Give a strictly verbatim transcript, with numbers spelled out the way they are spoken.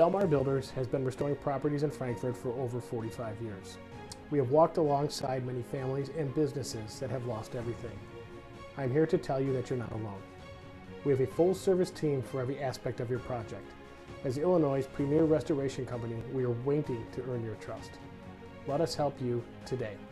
Delmar Builders has been restoring properties in Frankfort for over forty-five years. We have walked alongside many families and businesses that have lost everything. I'm here to tell you that you're not alone. We have a full-service team for every aspect of your project. As Illinois' premier restoration company, we are waiting to earn your trust. Let us help you today.